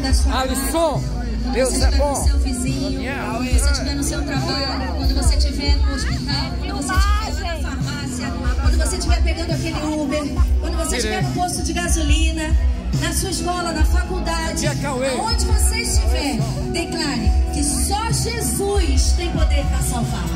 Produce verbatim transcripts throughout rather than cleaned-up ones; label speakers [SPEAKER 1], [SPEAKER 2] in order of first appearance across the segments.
[SPEAKER 1] da sua
[SPEAKER 2] Alisson,
[SPEAKER 1] casa,
[SPEAKER 2] Deus
[SPEAKER 1] quando você
[SPEAKER 2] é
[SPEAKER 1] estiver
[SPEAKER 2] bom.
[SPEAKER 1] no seu vizinho, quando você estiver no seu trabalho, quando você estiver no hospital, quando você estiver na farmácia, quando você estiver pegando aquele Uber, quando você estiver no posto de gasolina, na sua escola, na faculdade, aonde você estiver, declare que só Jesus tem poder para salvar.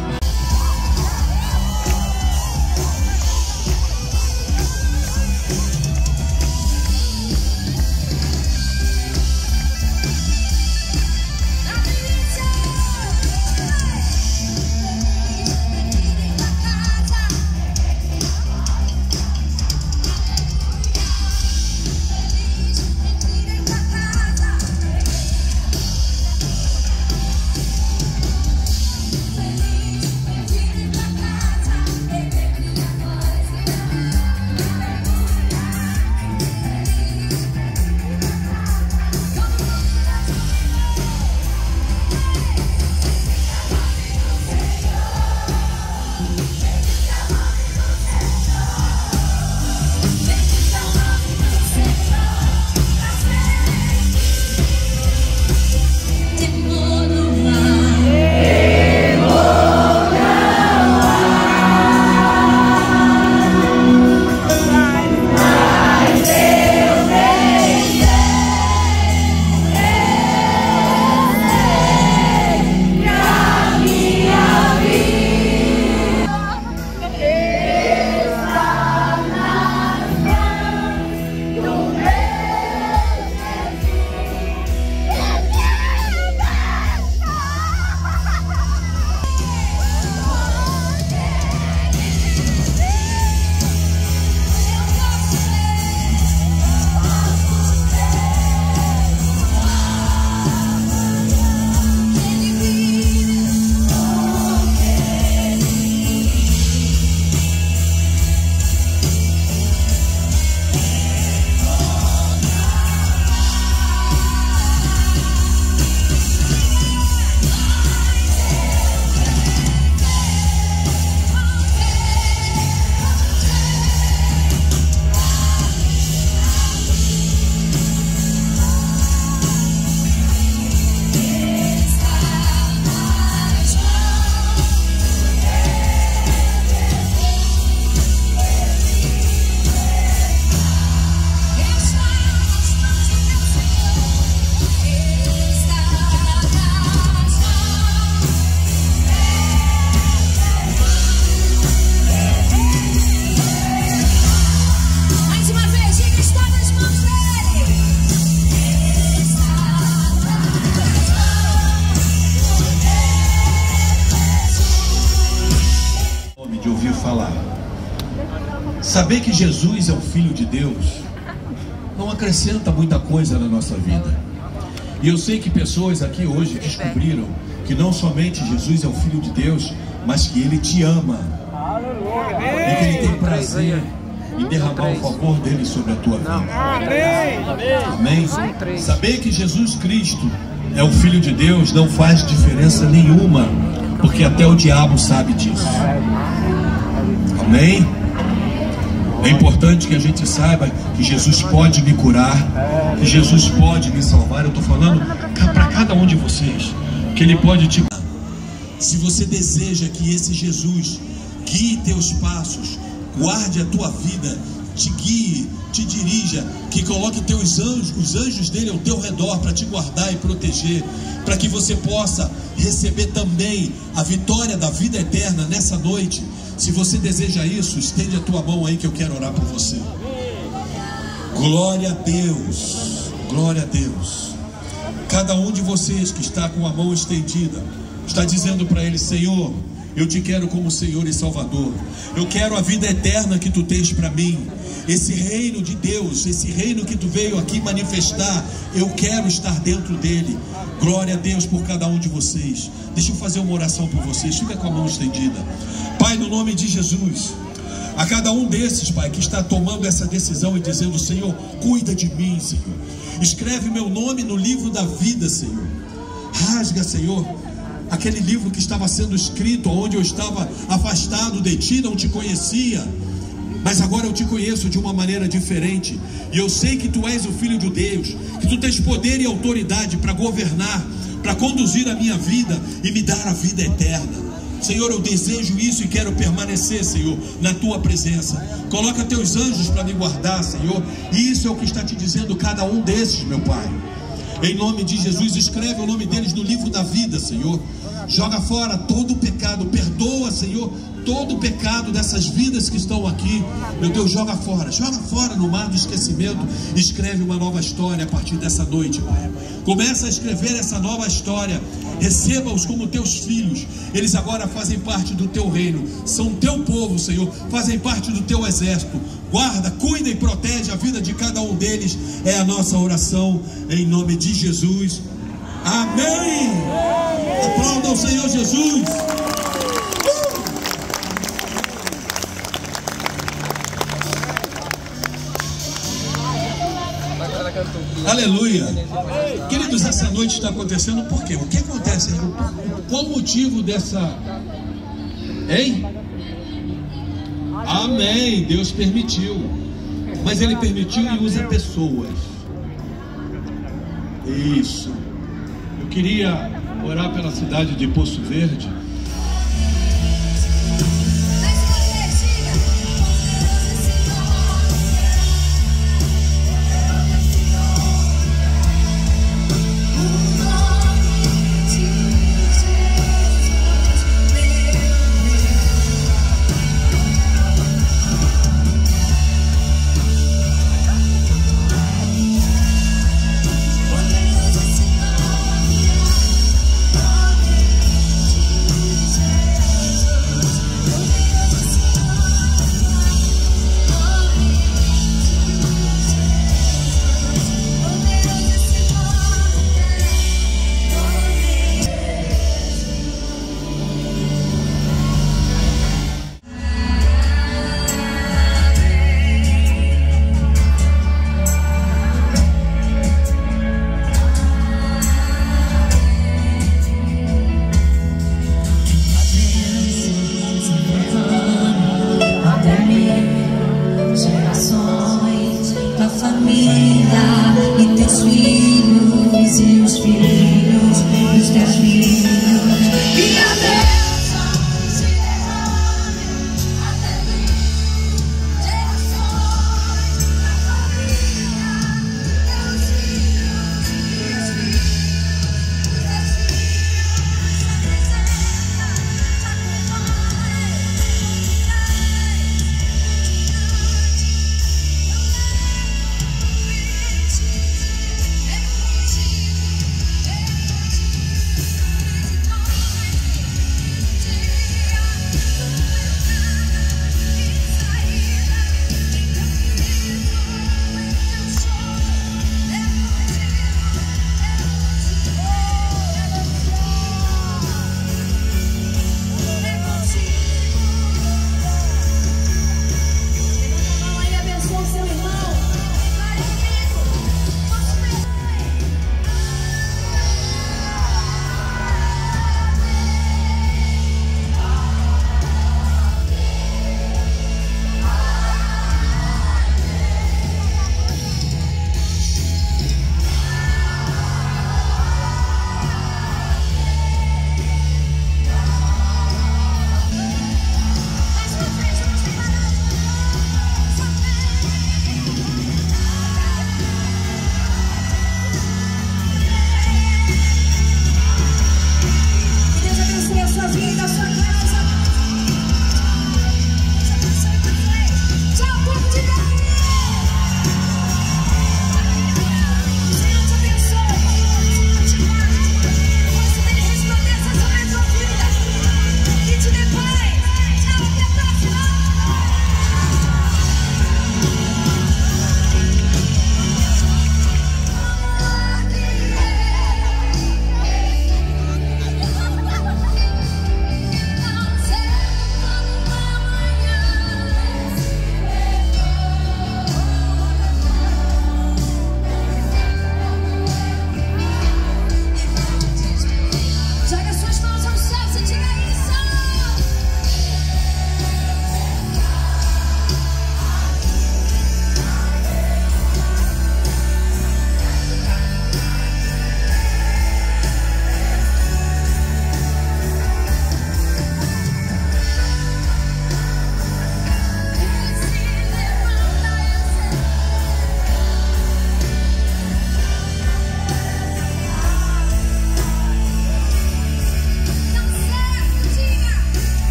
[SPEAKER 3] Saber que Jesus é o Filho de Deus não acrescenta muita coisa na nossa vida. E eu sei que pessoas aqui hoje descobriram que não somente Jesus é o Filho de Deus, mas que Ele te ama e que Ele tem prazer em derramar o favor dele sobre a tua vida. Amém? Saber que Jesus Cristo é o Filho de Deus não faz diferença nenhuma, porque até o diabo sabe disso. Amém? É importante que a gente saiba que Jesus pode me curar, que Jesus pode me salvar. Eu estou falando para cada um de vocês, que Ele pode te curar. Se você deseja que esse Jesus guie teus passos, guarde a tua vida, te guie, te dirija, que coloque teus anjos, os anjos dele ao teu redor para te guardar e proteger, para que você possa receber também a vitória da vida eterna nessa noite. Se você deseja isso, estende a tua mão aí que eu quero orar por você. Glória a Deus, glória a Deus. Cada um de vocês que está com a mão estendida está dizendo para Ele: Senhor, eu te quero como Senhor e Salvador. Eu quero a vida eterna que tu tens para mim. Esse reino de Deus, esse reino que tu veio aqui manifestar, eu quero estar dentro dele. Glória a Deus por cada um de vocês. Deixa eu fazer uma oração por vocês. Fica com a mão estendida. Pai, no nome de Jesus, a cada um desses, Pai, que está tomando essa decisão e dizendo: Senhor, cuida de mim, Senhor. Escreve meu nome no livro da vida, Senhor. Rasga, Senhor, aquele livro que estava sendo escrito, onde eu estava afastado de Ti, não Te conhecia. Mas agora eu te conheço de uma maneira diferente. E eu sei que tu és o Filho de Deus, que tu tens poder e autoridade para governar, para conduzir a minha vida e me dar a vida eterna. Senhor, eu desejo isso e quero permanecer, Senhor, na tua presença. Coloca teus anjos para me guardar, Senhor. E isso é o que está te dizendo cada um desses, meu Pai. Em nome de Jesus, escreve o nome deles no livro da vida, Senhor. Joga fora todo o pecado, perdoa, Senhor, todo o pecado dessas vidas que estão aqui. Meu Deus, joga fora, joga fora no mar do esquecimento. Escreve uma nova história a partir dessa noite, Pai. Começa a escrever essa nova história. Receba-os como teus filhos. Eles agora fazem parte do teu reino, são teu povo, Senhor, fazem parte do teu exército. Guarda, cuida e protege a vida de cada um deles. É a nossa oração em nome de Jesus. Amém. Aplauda o Senhor Jesus. uh! Aleluia. Queridos, essa noite está acontecendo por quê? O que acontece? Qual o motivo dessa... Hein? Amém. Deus permitiu. Mas Ele permitiu e usa pessoas. Isso. Eu queria orar pela cidade de Poço Verde.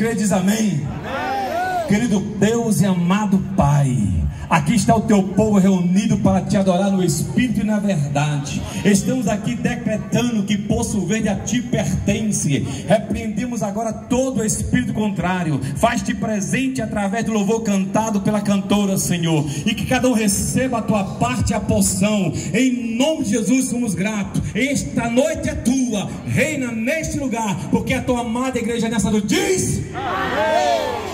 [SPEAKER 2] crê diz amém. Amém. Querido Deus e amado Pai, aqui está o teu povo reunido para te adorar no Espírito e na verdade. Estamos aqui decretando que Poço Verde a ti pertence. Repreendemos agora todo o espírito contrário. Faz-te presente através do louvor cantado pela cantora, Senhor, e que cada um receba a tua parte e a porção. Em nome de Jesus somos gratos. Esta noite é tua. Reina neste lugar, porque a tua amada igreja nessa noite diz amém.